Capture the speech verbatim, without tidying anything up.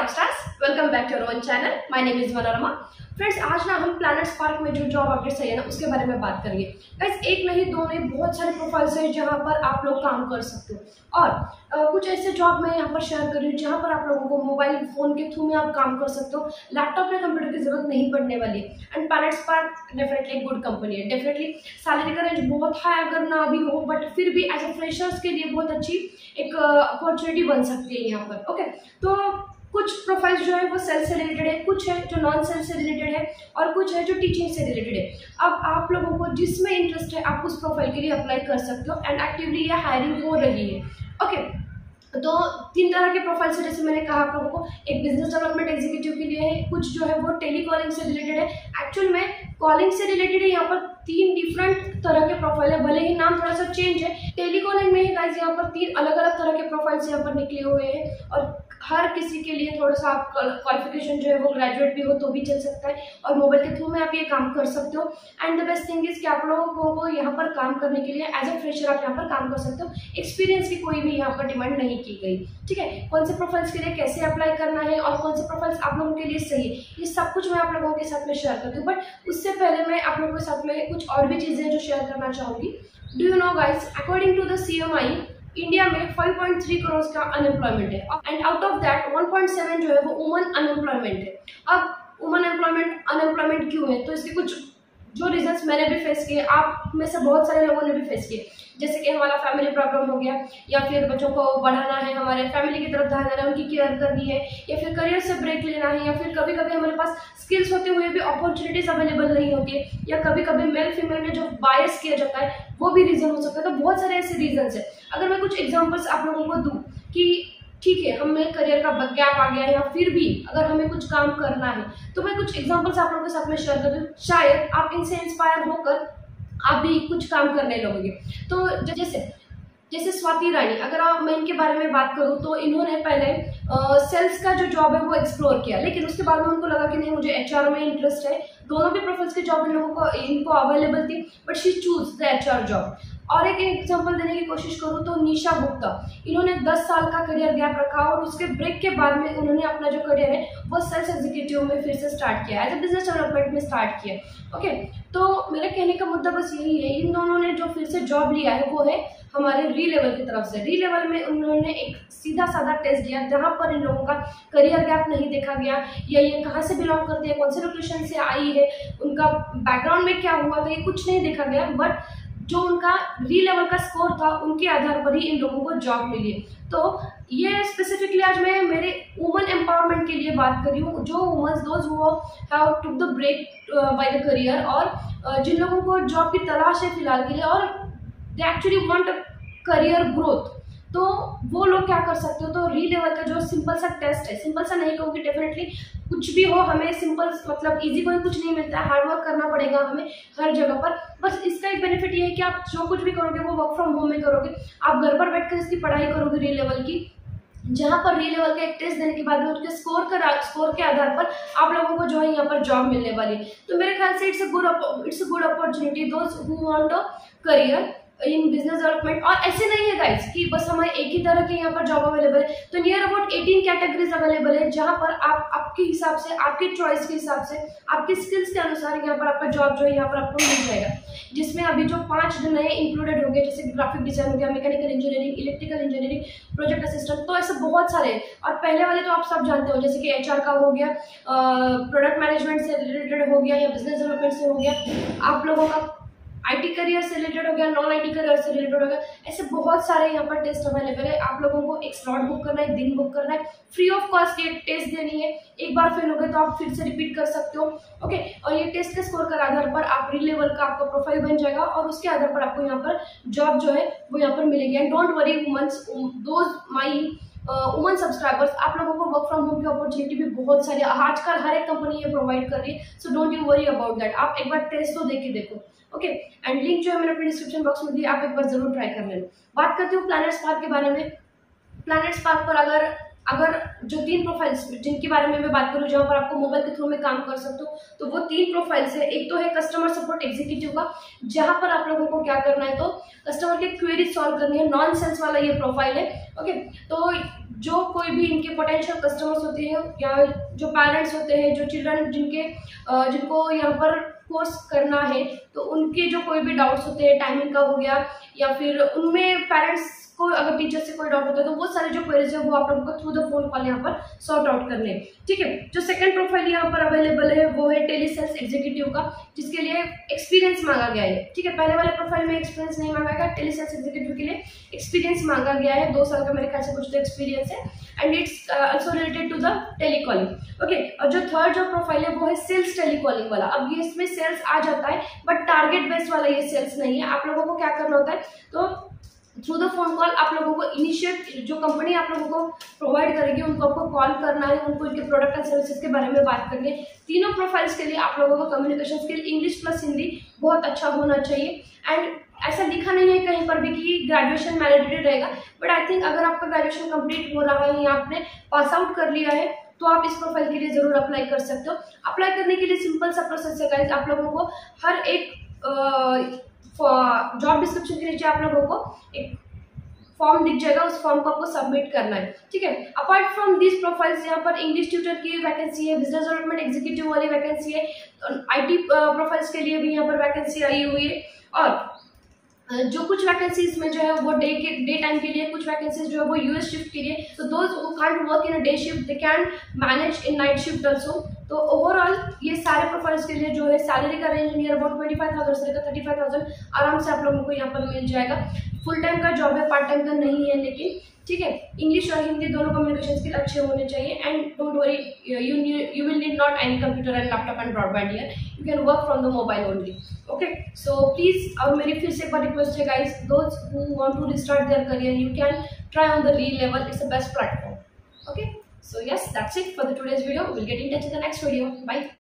Rockstars, welcome back to one channel. My name is Manorama. Friends, आज ना हम planet spark में जो जॉब अपडेट्स है ना उसके बारे में बात करेंगे। गाइस, एक नहीं दो नहीं बहुत सारे प्रोफाइल्स हैं जहां पर आप लोग काम कर सकते हो और आ, कुछ ऐसे जॉब मैं यहाँ पर शेयर कर रही हूँ जहाँ पर आप लोगों को मोबाइल फोन के थ्रू में आप काम कर सकते हो। लैपटॉप या कंप्यूटर की जरूरत नहीं पड़ने वाली है। एंड प्लैनेट स्पार्क डेफिनेटली एक गुड कंपनी है। डेफिनेटली सैलरी का रेंज बहुत हाई अगर ना भी हो, बट फिर भी एज ए फ्रेशर्स के लिए बहुत अच्छी एक अपॉर्चुनिटी बन सकती है यहाँ पर। ओके, तो कुछ प्रोफाइल्स जो है वो सेल्स से रिलेटेड है, कुछ है जो नॉन सेल्स से रिलेटेड है और कुछ है जो टीचिंग से रिलेटेड है। अब आप लोगों को जिसमें इंटरेस्ट है आप उस प्रोफाइल के लिए अप्लाई कर सकते हो एंड एक्टिवली ये हायरिंग हो रही है। ओके, तो तीन तरह के प्रोफाइल्स है जैसे मैंने कहा आप लोगों को। एक बिजनेस डेवलपमेंट एग्जीक्यूटिव के लिए है, कुछ जो है वो टेली कॉलिंग से रिलेटेड है। एक्चुअल में कॉलिंग से रिलेटेड है। यहाँ पर तीन डिफरेंट तरह के प्रोफाइल है, भले ही नाम थोड़ा सा चेंज है। टेली कॉलिंग में ही गाइस यहाँ पर तीन अलग अलग तरह के प्रोफाइल्स यहाँ पर निकले हुए हैं और हर किसी के लिए थोड़ा सा आप क्वालिफिकेशन जो है वो ग्रेजुएट भी हो तो भी चल सकता है और मोबाइल के थ्रू में आप ये काम कर सकते हो। And the best thing is कि आप लोगों को यहाँ पर काम करने के लिए एज अ फ्रेशर आप यहाँ पर काम कर सकते हो। एक्सपीरियंस की कोई भी यहाँ पर डिमांड नहीं की गई। ठीक है, कौन से प्रोफाइल्स के लिए कैसे अप्लाई करना है और कौन से प्रोफाइल्स आप लोगों के लिए सही है, ये सब कुछ मैं आप लोगों के साथ में शेयर करती हूँ। बट उससे पहले मैं आप लोगों के साथ में कुछ और भी चीजें जो शेयर करना चाहूंगी। Do you know guys, according to the C M I India में पाँच पॉइंट तीन करोड़ का अनएम्प्लॉयमेंट है एंड आउट ऑफ दैट एक पॉइंट सात जो है वो वुमन अनएम्प्लॉयमेंट है। अब वुमन एम्प्लॉयमेंट अनएम्प्लॉयमेंट क्यों है, तो इसके कुछ जो रीजंस मैंने भी फेस किए, आप में से बहुत सारे लोगों ने भी फेस किए, जैसे कि हमारा फैमिली प्रॉब्लम हो गया या फिर बच्चों को बढ़ाना है, हमारे फैमिली की तरफ ध्यान देना है, उनकी केयर करनी है या फिर करियर से ब्रेक लेना है या फिर कभी कभी हमारे पास स्किल्स होते हुए भी अपॉर्चुनिटीज अवेलेबल नहीं होती है या कभी कभी मेल फीमेल में जो बायस किया जाता है वो भी रीजन हो सकता है। तो बहुत सारे ऐसे रीजंस है। अगर मैं कुछ एग्जाम्पल्स आप लोगों को दूँ कि ठीक है हमें करियर का गैप आ गया है या फिर भी अगर हमें कुछ काम करना है, तो मैं कुछ एग्जांपल्स आप लोगों के साथ में शेयर कर दूं, शायद आप इनसे इंस्पायर होकर आप भी कुछ काम करने लगोगे। तो जैसे जैसे स्वाति रानी, अगर आप मैं इनके बारे में बात करूं तो इन्होंने पहले सेल्स का जो जॉब है वो एक्सप्लोर किया, लेकिन उसके बाद में उनको लगा कि नहीं मुझे एचआर में इंटरेस्ट है। दोनों भी प्रोफाइल्स की जॉब इन लोगों को इनको अवेलेबल थी, but she choose the HR job. और एक एग्जांपल देने की कोशिश करूं तो निशा गुप्ता, इन्होंने दस साल का करियर गैप रखा और उसके ब्रेक के बाद में उन्होंने अपना जो करियर है वो सेल्स एग्जीक्यूटिव में फिर से स्टार्ट किया, एज ए बिजनेस डेवलपमेंट में स्टार्ट किया। ओके, तो मेरे कहने का मुद्दा बस यही है, इन दोनों ने जो फिर से जॉब लिया है वो है हमारे री लेवल की तरफ से। री लेवल में उन्होंने एक सीधा साधा टेस्ट दिया जहां पर इन लोगों का करियर गैप नहीं देखा गया या ये कहाँ से बिलोंग करते हैं, कौन से लोकेशन से आई है, उनका बैकग्राउंड में क्या हुआ था, ये कुछ नहीं देखा गया। बट जो उनका री लेवल का स्कोर था उनके आधार पर ही इन लोगों को जॉब मिली। तो ये स्पेसिफिकली आज मैं मेरे वुमन एम्पावरमेंट के लिए बात कर रही हूँ, जो womens those who have took the break by the career और uh, जिन लोगों को जॉब की तलाश है फिलहाल के लिए और they actually want a career growth, तो वो लोग क्या कर सकते हो। तो री लेवल का जो सिंपल सा टेस्ट है, सिंपल सा नहीं कहूँगी, डेफिनेटली कुछ भी हो हमें सिंपल मतलब इजी कोई कुछ नहीं मिलता है, हार्ड वर्क करना पड़ेगा हमें हर जगह पर। बस इसका एक बेनिफिट ये है कि आप जो कुछ भी करोगे वो वर्क फ्रॉम होम में करोगे, आप घर पर बैठकर इसकी पढ़ाई करोगे री लेवल की, जहां पर री लेवल का एक टेस्ट देने के बाद में उनके स्कोर का स्कोर के आधार पर आप लोगों को जो है यहाँ पर जॉब मिलने वाली है। तो मेरे ख्याल से it's a good it's a good opportunity those who want a career in business development. और ऐसे नहीं है गाइस कि बस हमारे एक ही तरह के यहाँ पर जॉब अवेलेबल है, तो नियर अबाउट अठारह कैटेगरीज अवेलेबल है जहाँ पर आप आपके हिसाब से, आपके चॉइस के हिसाब से, आपके स्किल्स के अनुसार यहाँ पर आपका जॉब जो है यहाँ पर आपको मिल जाएगा। जिसमें अभी जो पांच नए इंक्लूडेड हो गए, जैसे ग्राफिक डिजाइन हो गया, mechanical engineering, electrical engineering, project assistant, तो ऐसे बहुत सारे। और पहले वाले तो आप सब जानते हो, जैसे कि एचआर का हो गया, प्रोडक्ट मैनेजमेंट से रिलेटेड हो गया या बिजनेस डेवलपमेंट से हो गया, आप लोगों का आईटी करियर से रिलेटेड हो गया, नॉन आईटी करियर से रिलेटेड हो गया, ऐसे बहुत सारे यहाँ पर टेस्ट अवेलेबल है। आप लोगों को एक स्लॉट बुक करना है, दिन बुक करना है, फ्री ऑफ कॉस्ट ये टेस्ट देनी है। एक बार फेल हो गए तो आप फिर से रिपीट कर सकते हो। ओके, और ये टेस्ट के स्कोर के आधार पर आप री लेवल का आपका प्रोफाइल बन जाएगा और उसके आधार पर आपको यहाँ पर जॉब जो है वो यहाँ पर मिलेगी। And don't worry womens, those my woman subscribers, आप लोगों को वर्क फ्रॉम होम की अपॉर्चुनिटी भी बहुत सारी आजकल हर एक कंपनी ये प्रोवाइड कर रही है। So don't you worry about that, आप एक बार टेस्ट तो दे के देखो। ओके, एंड लिंक जो है मैंने अपने डिस्क्रिप्शन बॉक्स में दिया, आप एक बार जरूर ट्राई कर लेना। बात करती हूँ प्लैनेट स्पार्क के बारे में। प्लैनेट स्पार्क पर अगर अगर जो तीन प्रोफाइल्स जिनके बारे में मैं बात करूँ जहाँ पर आपको मोबाइल के थ्रू में काम कर सकते हो, तो वो तीन प्रोफाइल्स है। एक तो है कस्टमर सपोर्ट एग्जीक्यूटिव का, जहाँ पर आप लोगों को क्या करना है तो कस्टमर के क्वेरी सॉल्व करनी है, नॉन सेल्स वाला ये प्रोफाइल है। ओके, तो जो कोई भी इनके पोटेंशियल कस्टमर्स होते हैं या जो पेरेंट्स होते हैं, जो चिल्ड्रन जिनके जिनको यहाँ पर कोर्स करना है, तो उनके जो कोई भी डाउट्स होते हैं, टाइमिंग का हो गया या फिर उनमें पेरेंट्स को अगर टीचर से कोई डाउट होता है तो वो सारे जो क्वेरीज है वो आप लोगों को थ्रू द फोन कॉल यहाँ पर सॉर्ट आउट करने हैं। ठीक है, जो सेकंड प्रोफाइल यहाँ पर अवेलेबल है वो है टेली सेल्स एग्जीक्यूटिव का, जिसके लिए एक्सपीरियंस मांगा गया है। ठीक है, पहले वाले प्रोफाइल में एक्सपीरियंस नहीं मांगा गया, टेली सेल्स एग्जीक्यूटिव के लिए एक्सपीरियंस मांगा गया है, दो साल का मेरे ख्याल से कुछ तो एक्सपीरियंस है, and it's also related to the telecalling. Okay, और जो थर्ड जो प्रोफाइल है वो है सेल्स टेलीकॉलिंग वाला। अब ये इसमें सेल्स आ जाता है बट टारगेट बेस्ड वाला ये सेल्स नहीं है। आप लोगों को क्या करना होता है, तो थ्रू द फोन कॉल आप लोगों को इनिशिएट जो कंपनी आप लोगों को प्रोवाइड करेगी उनको आपको कॉल करना है, उनको इनके प्रोडक्ट एंड सर्विसेज के बारे में बात करनी है। तीनों प्रोफाइल्स के लिए आप लोगों को communication skill English plus Hindi बहुत अच्छा होना चाहिए। एंड ऐसा लिखा नहीं है कहीं पर भी कि ग्रेजुएशन मैंडेटरी रहेगा, बट आई थिंक अगर आपका ग्रेजुएशन कंप्लीट हो रहा है या आपने पास आउट कर लिया है तो आप इस प्रोफाइल के लिए जरूर अप्लाई कर सकते हो। अप्लाई करने के लिए सिंपल सा प्रोसेस है गाइस, आप लोगों को हर एक जॉब डिस्क्रिप्शन के नीचे आप लोगों को एक फॉर्म दिख जाएगा, उस फॉर्म को आपको सबमिट करना है। ठीक है, अपार्ट फ्रॉम दिस प्रोफाइल्स यहाँ पर इंग्लिश ट्यूटर की वैकेंसी है, बिजनेस डेवलपमेंट एग्जीक्यूटिव वाली वैकेंसी है, आईटी प्रोफाइल्स के लिए भी यहाँ पर वैकेंसी आई हुई है। और जो कुछ वैकेंसीज में जो है वो डे के डे टाइम के लिए, कुछ वैकेंसीज जो है वो यूएस शिफ्ट के लिए, तो those who can't work in a day shift they can manage in night shift also. तो ओवरऑल ये सारे प्रोफाइल्स के लिए जो है सैलरी का range near about twenty five thousand से लेकर थर्टी फाइव थाउजेंड आराम से आप लोगों को यहाँ पर मिल जाएगा। फुल टाइम का जॉब है, पार्ट टाइम का नहीं है, लेकिन ठीक है, इंग्लिश और हिंदी दोनों कम्युनिकेशन स्किल अच्छे होने चाहिए। And don't worry, you you will need not any computer and laptop and broadband here, you can work from the mobile only. Okay, so please, अब मेरी फिर से एक बार रिक्वेस्ट है guys, those who want to restart their career you can try on the real level, it's the best platform. Okay, so yes, that's it for the today's video. We'll get in touch in the next video. Bye.